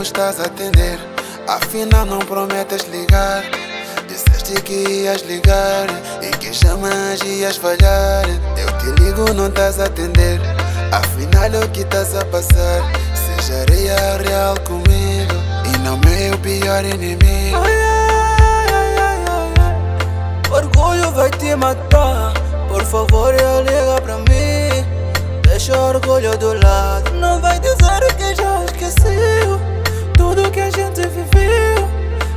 estás a atender? Afinal não prometes ligar. Disseste que ias ligar e que chamas ias falhar. Eu te ligo, não estás a atender. Afinal é o que estás a passar. Sejaria real comigo e não meu pior inimigo. Orgulho vai te matar. Por favor, liga pra mim. Deixa o orgulho do lado. Não vai dizer que já esqueceu tudo que a gente viveu.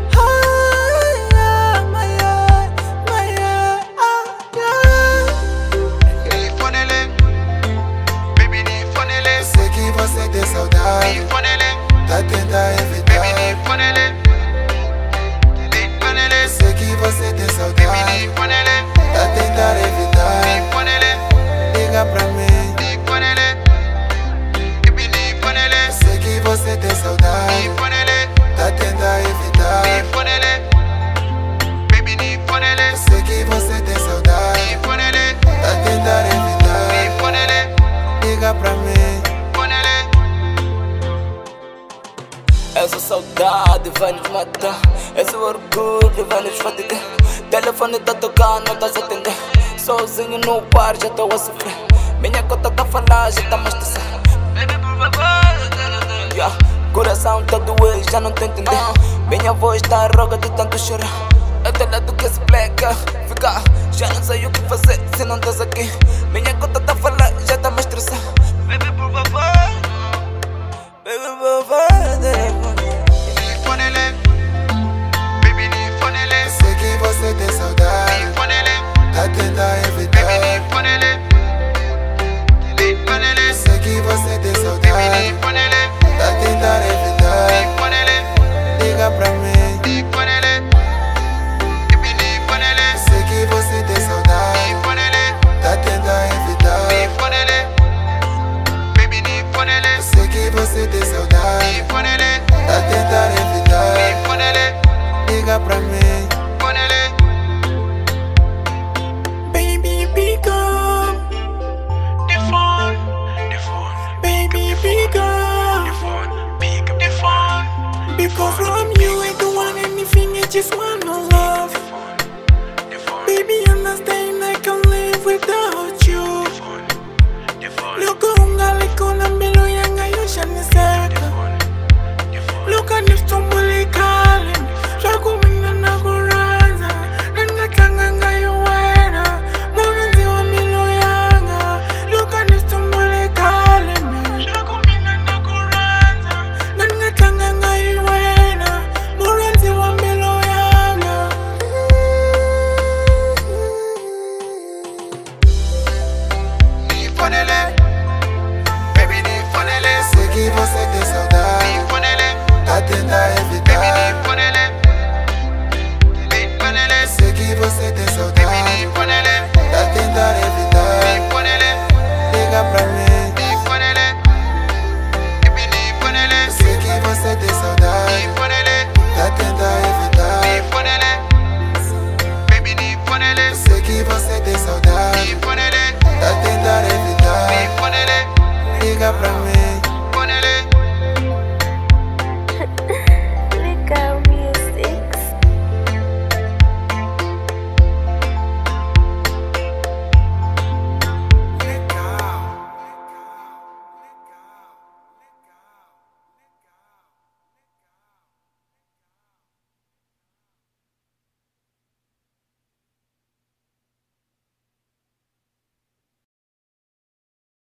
Sei que você tem saudade, tá tentando evitar. Sei que você tem saudade, tá tentando evitar. Liga pra mim. Sei que você tem saudade, tá tentando evitar. Sei que você tem saudade, tá tentando evitar. Liga pra mim. Essa saudade vai nos matar. Esse orgulho vai nos fatigar. Telefone tá tocando, não estás a atender. Sozinho no bar, já estou a sofrer. Minha conta tá a falar, já tá mais estressada. Baby, por favor, yeah. Coração tá doendo, já não tô entendendo. Minha voz tá roga de tanto chorar. Eu tenho lado que se pleca, fica. Já não sei o que fazer se não estás aqui. Minha conta tá a falar, já tá mais estressada. Baby, por favor. Baby, por favor. Sei que você tem saudade, tá tentando evitar. Sei que você tem saudade, tá tentando evitar. Liga pra mim. Sei que você tem saudade, tá tentando evitar. Sei que você tem saudade, tá tentando evitar. Liga pra mim. Baby, pick up the phone. Baby, pick up the phone. Because from you ain't the one anything, I just want